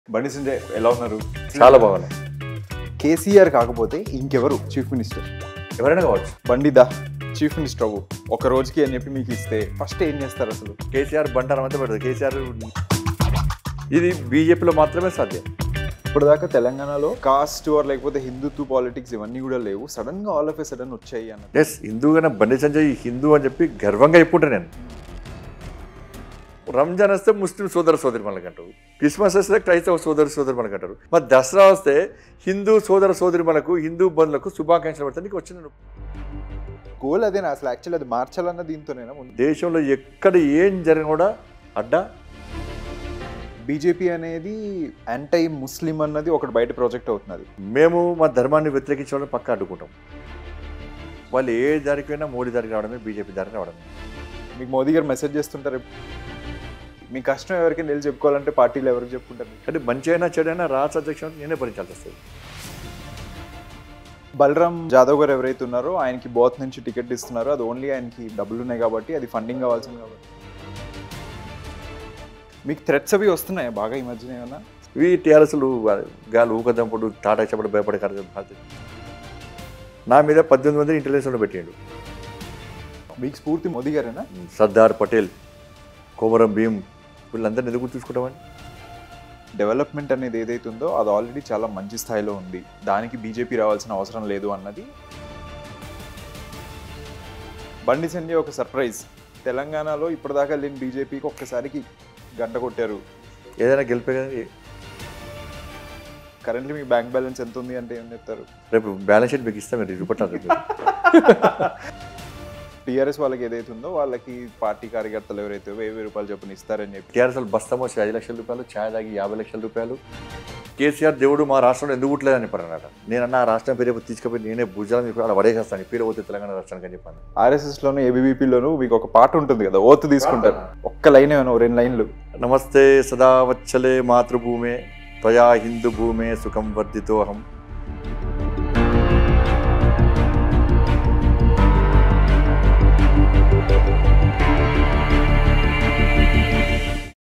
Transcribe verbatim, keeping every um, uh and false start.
బండి సంజయ్ ఎలా ఉన్నారు? చాలా బాగున్నాయి. కేసీఆర్ కాకపోతే ఇంకెవరు చీఫ్ మినిస్టర్? ఎవరైనా కావచ్చు. బండి దా చీఫ్ మినిస్టర్ అవ్వు ఒక రోజుకి అని చెప్పి మీకు ఇస్తే ఫస్ట్ ఏం చేస్తారు అసలు? కేసీఆర్ బంటారం అంతా పెడతారు. కేసీఆర్ ఇది బీజేపీలో మాత్రమే సాధ్యం. ఇప్పుడు దాకా తెలంగాణలో కాస్ట్ ఆర్ లేకపోతే హిందుత్వ పాలిటిక్స్ ఇవన్నీ కూడా లేవు, సడన్ గా ఆల్ ఆఫ్ ఏ సడన్ వచ్చాయి అన్న. ఎస్, హిందూగానే బండి సంజయ్ హిందూ అని చెప్పి గర్వంగా చెప్పుకుంటాను నేను. రంజాన్ వస్తే ముస్లిం సోదర సోదరి మనకు అంటారు, క్రిస్మస్ వస్తే క్రైస్తవ సోదర సోదరి మనకు అంటారు, మరి దసరా వస్తే హిందూ సోదర సోదరి మనకు హిందూ బంధువులకు శుభాకాంక్షలు పడతాను. నీకు వచ్చిన గోల్ అదేనా అసలు? యాక్చువల్లీ అది మార్చాలన్న దీంతోనేనా? దేశంలో ఎక్కడ ఏం జరిగిన కూడా అడ్డా బీజేపీ అనేది యాంటై ముస్లిం అన్నది ఒకటి బయట ప్రాజెక్ట్ అవుతున్నది. మేము మా ధర్మాన్ని వ్యతిరేకించడం పక్క అడ్డుకుంటాం. వాళ్ళు ఏ దారికైనా మోడీ దారికి రావడమే, బీజేపీ దారికి రావడమే. మీకు మోదీ గారు మెసేజ్ చేస్తుంటారు, మీ కష్టం ఎవరికైనా వెళ్ళి చెప్పుకోవాలంటే పార్టీలు ఎవరికి చెప్పుకుంటారు? అంటే మంచి అయినా చెడైనా రాష్ట్ర అధ్యక్షుడు నేనే భరించాల్సి వస్తుంది. బలరాం జాదవ్ గారు ఎవరైతే ఉన్నారో ఆయనకి బోత్ నుంచి టికెట్ ఇస్తున్నారో అది ఓన్లీ ఆయనకి డబ్బులు ఉన్నాయి కాబట్టి, అది ఫండింగ్ కావాల్సింది కాబట్టి. మీకు థ్రెట్స్ అవి వస్తున్నాయి బాగా ఈ మధ్యన ఏమన్నా? ఇవి టీఆర్ఎస్లు గాలి ఊకదంపుడు టాటా చెప్పడు భయపడే కార్యక్రమం. నా మీద పద్దెనిమిది మంది ఇంటెలిజెన్స్ పెట్టిండు. మీకు స్ఫూర్తి మోదీ గారేనా? సర్దార్ పటేల్, కొమరం భీమ్, వీళ్ళందరినీ ఎదుగు చూసుకుంటామని. డెవలప్మెంట్ అనేది ఏదైతే ఉందో అది ఆల్రెడీ చాలా మంచి స్థాయిలో ఉంది, దానికి బీజేపీ రావాల్సిన అవసరం లేదు అన్నది. బండి సంజయ్ ఒక సర్ప్రైజ్, తెలంగాణలో ఇప్పటిదాకా లేని బీజేపీకి ఒక్కసారికి గంట కొట్టారు. ఏదైనా గెలిపే కదా. కరెంట్లీ మీ బ్యాంక్ బ్యాలెన్స్ ఎంత ఉంది అంటే ఏం చెప్తారు? రేపు బ్యాలెన్స్ షీట్ మీకు ఇస్తాం, మీరు చూపట్టారు. టీఆర్ఎస్ వాళ్ళకి ఏదైతే ఉందో వాళ్ళకి పార్టీ కార్యకర్తలు ఎవరైతే వెయ్యి వెయ్యి రూపాయలు చొప్పున ఇస్తారని చెప్పి టీఆర్ఎస్ బస్తమో ఐదు లక్షల రూపాయలు, ఛాయ్ తాగి యాభై లక్షల రూపాయలు. కేసీఆర్ దేవుడు మా రాష్ట్రంలో ఎందుకు పుట్టలేదని చెప్పారన్నమాట. నేను అన్న రాష్ట్రం పేరు తీసుకుపోయి నేనే భుజాలను చెప్పి అలా పడేసేస్తాను, పేరు పోతే తెలంగాణ రాష్ట్రానికి అని చెప్పాను. ఆర్ఎస్ఎస్లోను ఏబీవీపీలోను మీకు ఒక పాట ఉంటుంది కదా, ఓత్ తీసుకుంటారు, ఒక్క లైన్ ఏమైనా రెండు లైన్లు. నమస్తే సదా వచ్చలే మాతృభూమే త్వయా హిందూ భూమే సుఖం వర్ధితోహం